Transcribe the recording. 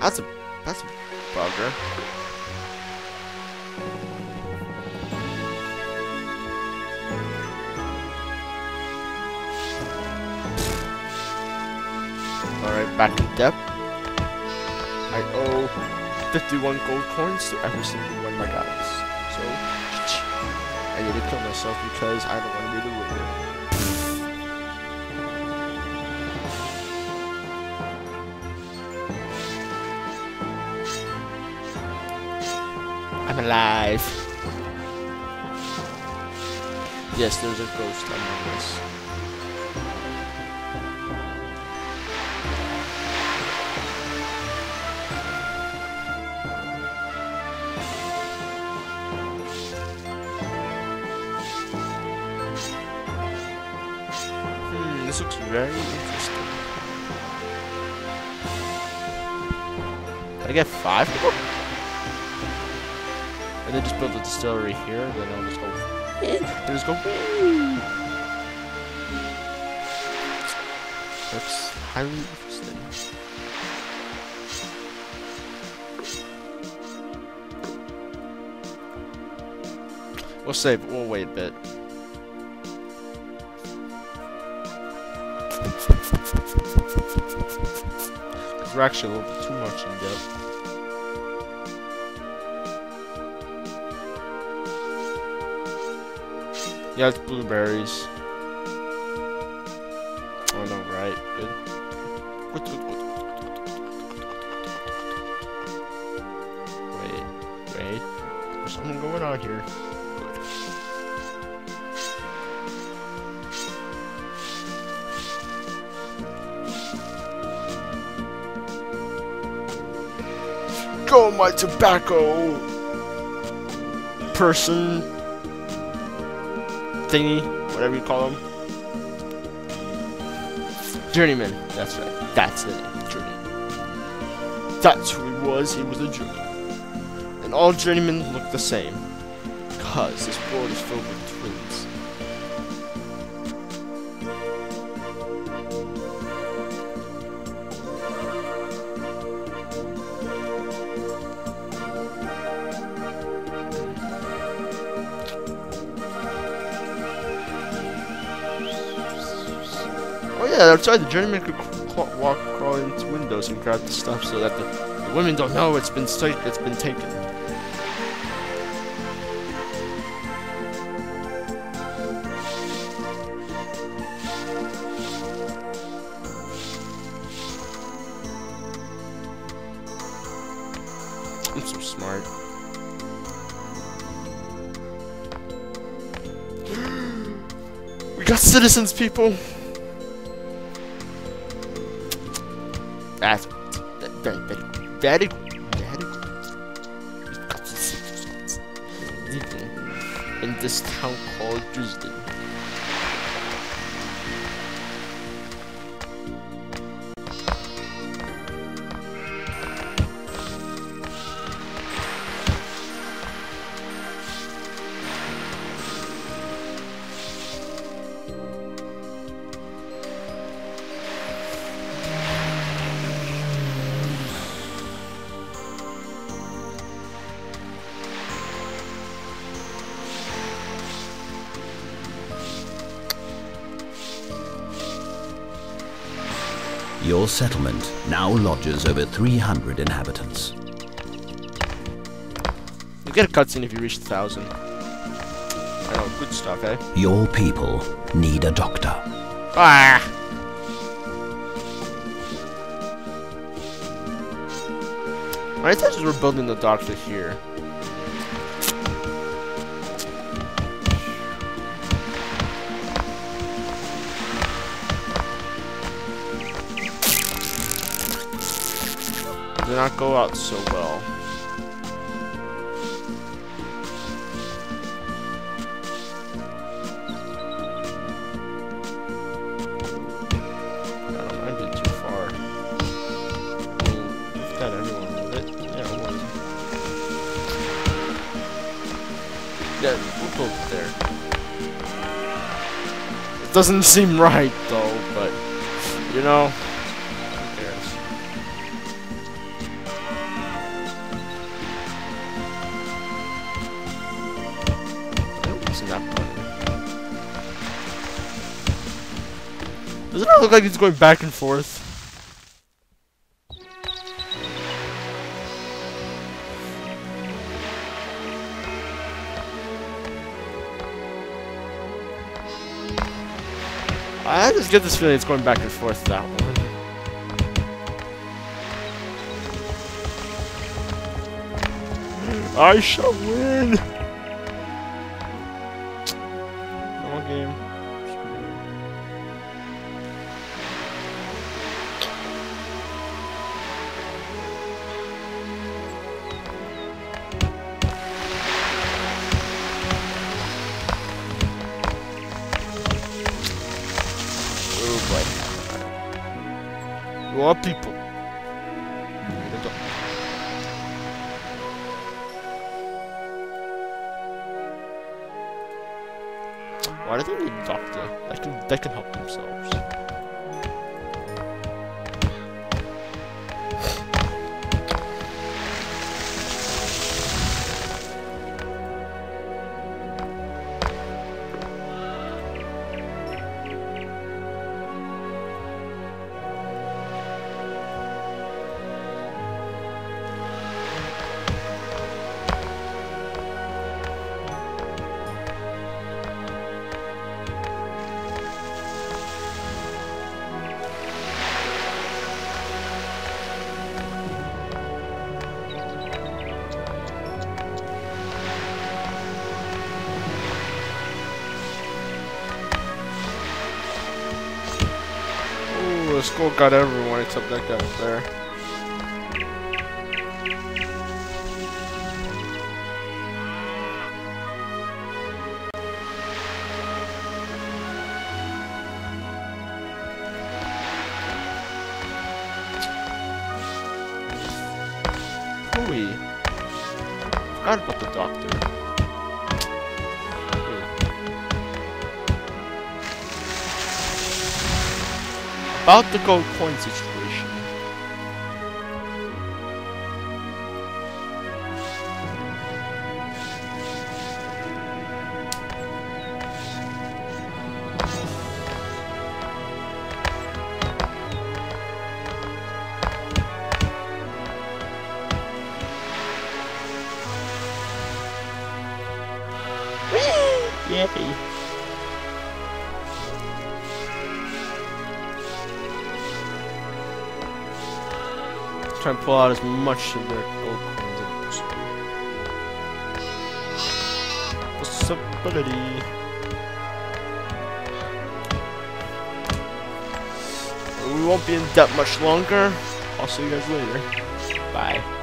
That's a bugger. Alright, back in depth. I owe 51 gold coins to every single one of my guys. So, I need to kill myself because I don't want to be the ruler. I'm alive. Yes, there's a ghost among us. This looks very interesting. Did I get 5? And then just build a distillery here, and then I'll just go. And just go. That's highly interesting. We'll save. We'll wait a bit. Because we're actually a little bit too much in depth. Yeah, it's blueberries. Oh no, right? Good. Wait. There's something going on here. Go, my tobacco person thingy, whatever you call him. Journeyman, that's right. That's the name, Journeyman. That's who he was. He was a journeyman. And all journeymen look the same, because this world is filled with twins. Oh yeah, that's right. The journeyman could crawl into windows and grab the stuff so that the women don't know it's been taken. I'm so smart. We got citizens, people. That's very good. We've got citizens living in this town called Dresden. Your settlement now lodges over 300 inhabitants. You get a cutscene if you reach 1,000. I know, good stuff, eh? Your people need a doctor. Ah! I thought we're building the doctor here. Did not go out so well. I don't mind being too far. I mean, we've got everyone with it. Yeah, it was. Yeah, we'll go there. It doesn't seem right though, but you know. pressing that button. Doesn't it look like it's going back and forth? I just get this feeling it's going back and forth, that one. I shall win! Normal game. Oh boy. More people. Why do they need a doctor? They can help themselves. The skull got everyone except that guy up there. Hooey. Forgot about the doctor. About the gold coin situation. Yay! Try and pull out as much of their gold coins as possible. Possibility. We won't be in debt much longer. I'll see you guys later. Bye.